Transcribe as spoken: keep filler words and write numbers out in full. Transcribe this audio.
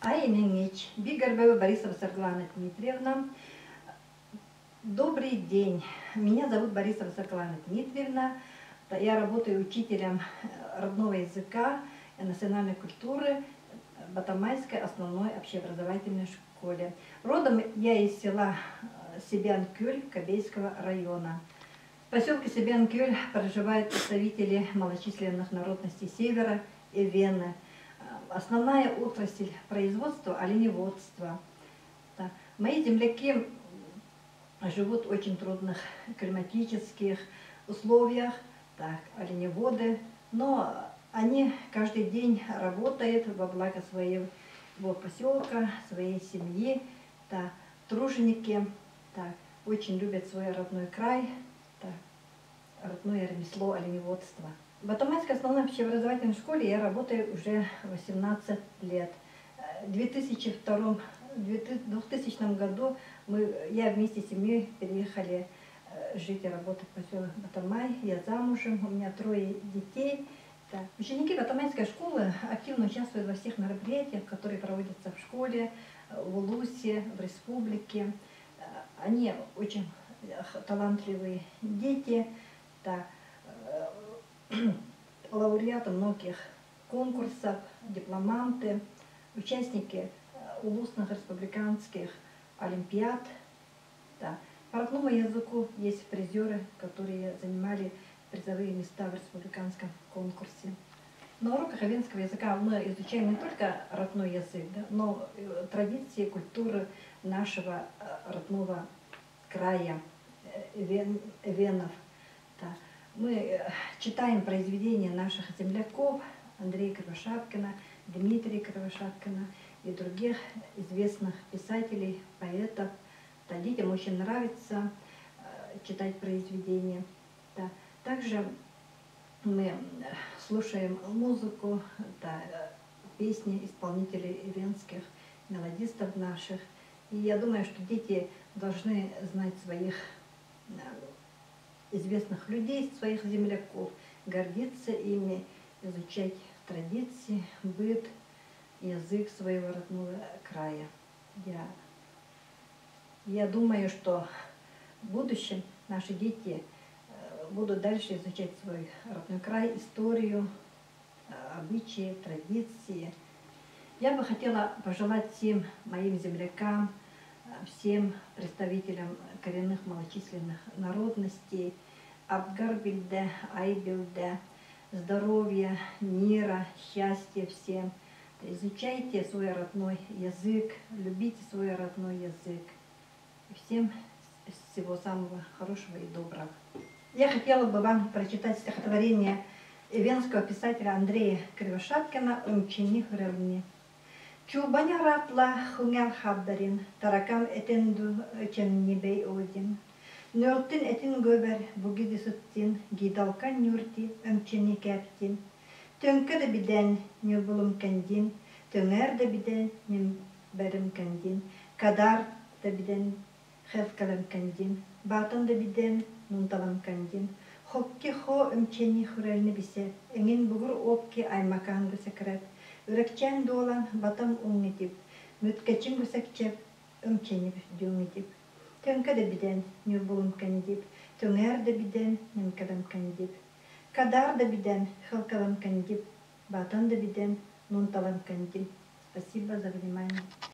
Айминич, Бигарбева Борисова Светлана Дмитриевна. Добрый день. Меня зовут Борисова Светлана Дмитриевна. Я работаю учителем родного языка и национальной культуры в Батамайской основной общеобразовательной школе. Родом я из села Себян-Кюль Кобейского района. В поселке Себян-Кюль проживают представители малочисленных народностей Севера и Вены. Основная отрасль производства – оленеводство. Да. Мои земляки живут в очень трудных климатических условиях, так, оленеводы, но они каждый день работают во благо своего поселка, своей семьи, да, труженики, да, очень любят свой родной край, да, родное ремесло оленеводства. В Батамайской основной общеобразовательной школе я работаю уже восемнадцать лет. В две тысячи двухтысячном году мы, я вместе с семьей переехали жить и работать в поселок Батамай. Я замужем, у меня трое детей. Да. Ученики Батамайской школы активно участвуют во всех мероприятиях, которые проводятся в школе, в Улусе, в республике. Они очень талантливые дети. Да. Лауреаты многих конкурсов, дипломанты, участники улусных республиканских олимпиад. Да. По родному языку есть призеры, которые занимали призовые места в республиканском конкурсе. На уроках венского языка мы изучаем не только родной язык, да, но и традиции, культуры нашего родного края, вен, венов. Да. Мы читаем произведения наших земляков Андрея Кривошапкина, Дмитрия Кривошапкина и других известных писателей, поэтов. Да, детям очень нравится читать произведения. Да. Также мы слушаем музыку, да, песни исполнителей венских, мелодистов наших. И я думаю, что дети должны знать своих известных людей, своих земляков, гордиться ими, изучать традиции, быт, язык своего родного края. Я, я думаю, что в будущем наши дети будут дальше изучать свой родной край, историю, обычаи, традиции. Я бы хотела пожелать всем моим землякам, всем представителям коренных малочисленных народностей Абгарбильде, Айбилде, здоровья, мира, счастья всем. Изучайте свой родной язык, любите свой родной язык. Всем всего самого хорошего и доброго. Я хотела бы вам прочитать стихотворение венского писателя Андрея Кривошапкина «Умчини хрелни». Чубаня ратла хунгал хабдарин, таракам этенду ченнибей один. Нёртин этин гөбер, бугиди суттин, гидалкан нюрти, өмчини кәптин. Төнкө да биден, нюбулум кәндин, төңәр да биден, нюберім кәндин. Кадар да биден, хевкалам кәндин. Батын да биден, нунталам кәндин. Хокки хо өмчини хурелни бисе, эңин бугур опки аймакан гүсекрет. Үрекчен долан батам уңнитип, мүткәчин гүсекчеп, өмченip дюңнитип. Төнкө да биден, нюбулум кәндип, төңәр да биден, нюмкалам кәндип. Кадар да биден, хелкалам кәндип, батын да биден, нунталам кәндип. Спасибо за внимание.